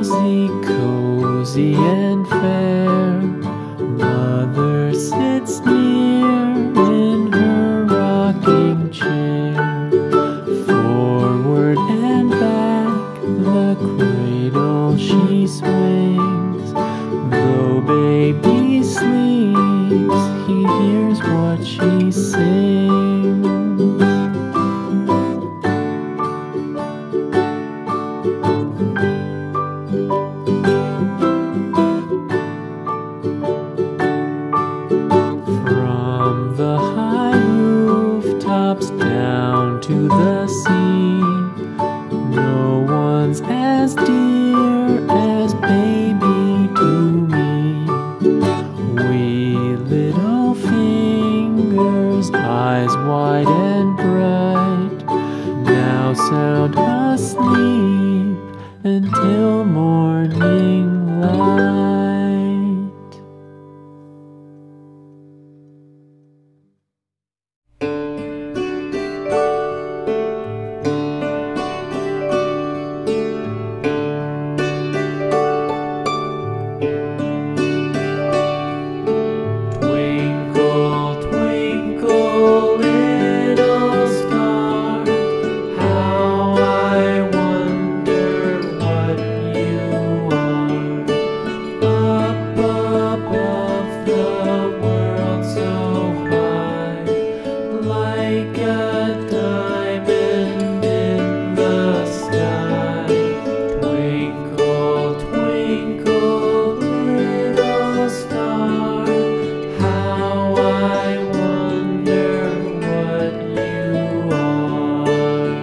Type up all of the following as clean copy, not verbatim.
cozy, cozy and fair. Mother sits near in her rocking chair. Forward and back the cradle she swings. Though baby sleeps, he hears what she sings. From the high rooftops down to the sea, no one's as dear as baby to me. Wee little fingers, eyes wide and bright, now sound asleep until morning light. Twinkle, twinkle, little star, how I wonder what you are. Up above the world so high, like a diamond in the sky. Twinkle, twinkle, little star, how I wonder what you are.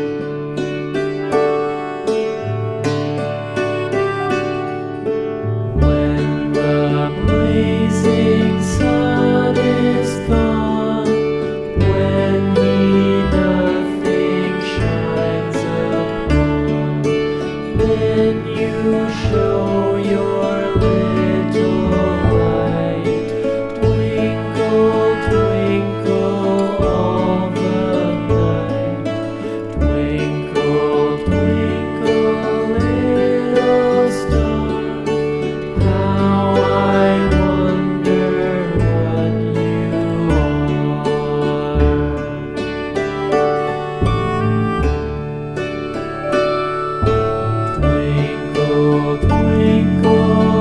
When the blazing sun is gone, when nothing shines upon, then you show your little light. Twinkle, twinkle all the night. Twinkle, twinkle, little star, how I wonder what you are. Twinkle, twinkle,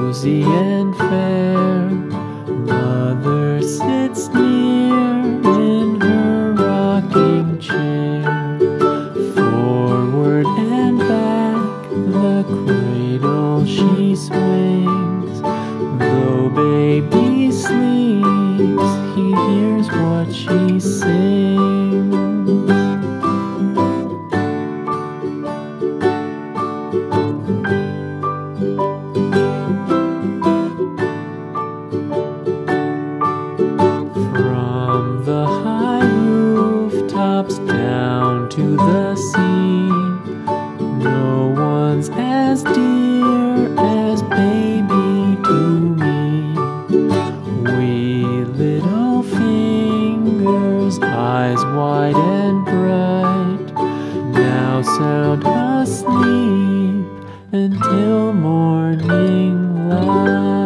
rosy and fair. Mother sits near in her rocking chair. Forward and back the cradle she swings. Though baby sleeps, he hears what she sings. From the high rooftops down to the sea, no one's as dear as baby to me. Wee little fingers, eyes wide and bright, now sound asleep until morning light.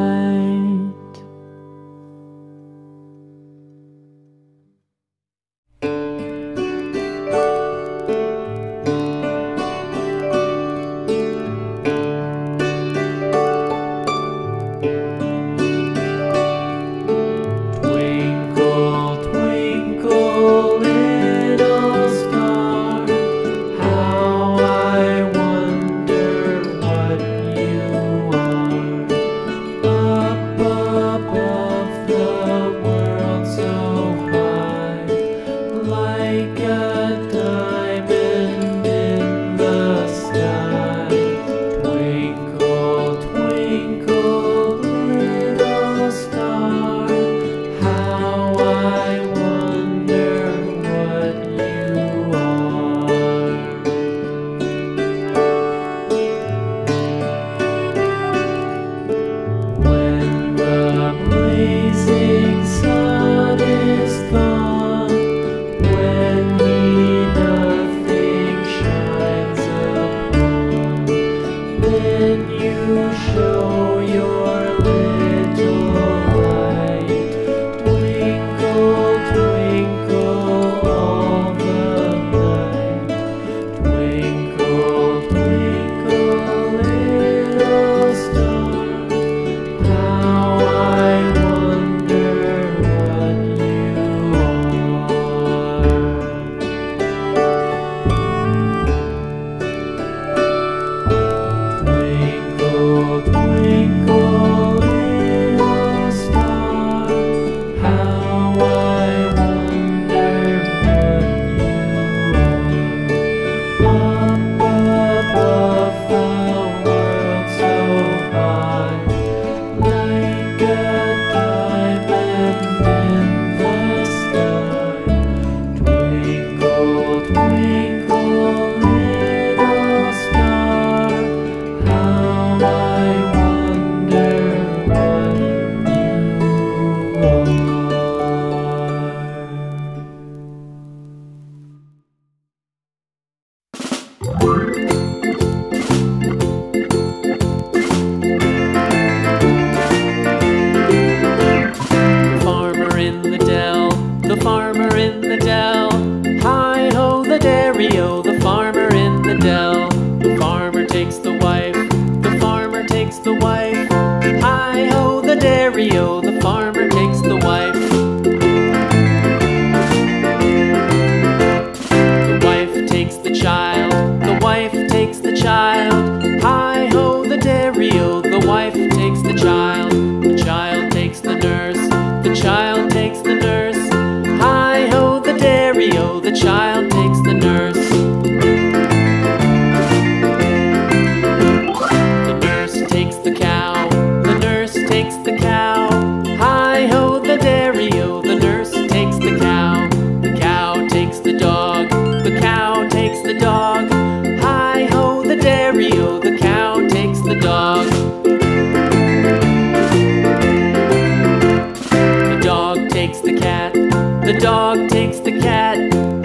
The dog takes the cat.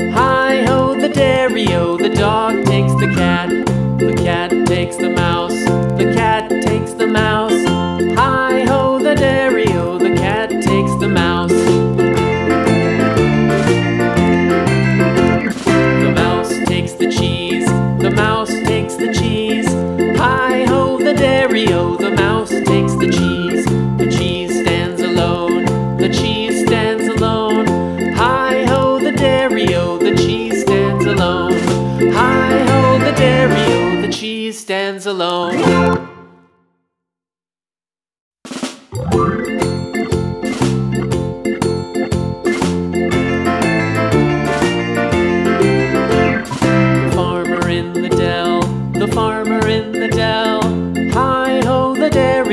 Hi-ho, the dairy-o. The dog takes the cat. The cat takes the mouse. The cat takes the mouse.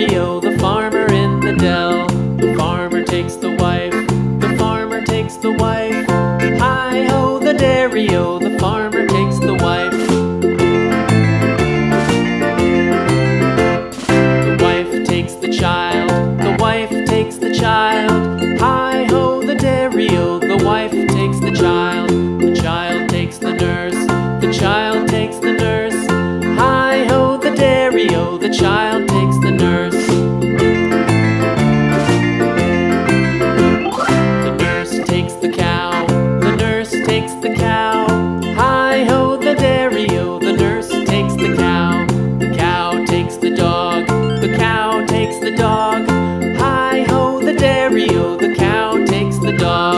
dairy-o, the farmer in the dell. The farmer takes the wife, the farmer takes the wife. Hi-ho, the dairy-o, the farmer takes the wife. The wife takes the child, the wife takes the child. Hi-ho, the dairy-o, the wife takes the child. The child takes the nurse, the child takes the nurse. Hi-ho, the dairy-o, the child takes the nurse. The nurse takes the cow, the nurse takes the cow. Hi-ho, the dairy-o, the nurse takes the cow. The cow takes the dog, the cow takes the dog. Hi-ho, the dairy-o, the cow takes the dog.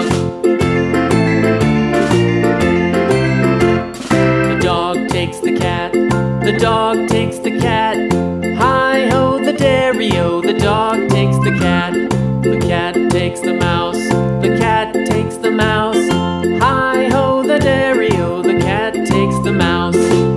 The dog takes the cat, the dog takes the cat. Hi-ho, the dairy-o, the dog takes the cat. The cat takes the mouse, the cat takes the mouse. Hi-ho, the dairy-o, the cat takes the mouse.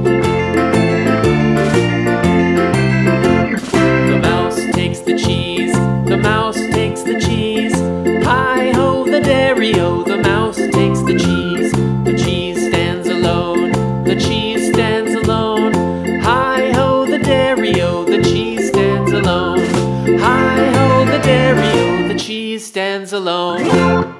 The mouse takes the cheese, the mouse takes the cheese. Hi-ho, the dairy-o, the mouse takes the cheese. The cheese stands alone, the cheese stands alone. Hi-ho, the dairy-o, the cheese stands alone. Hi-ho, the dairy-o, the cheese stands alone.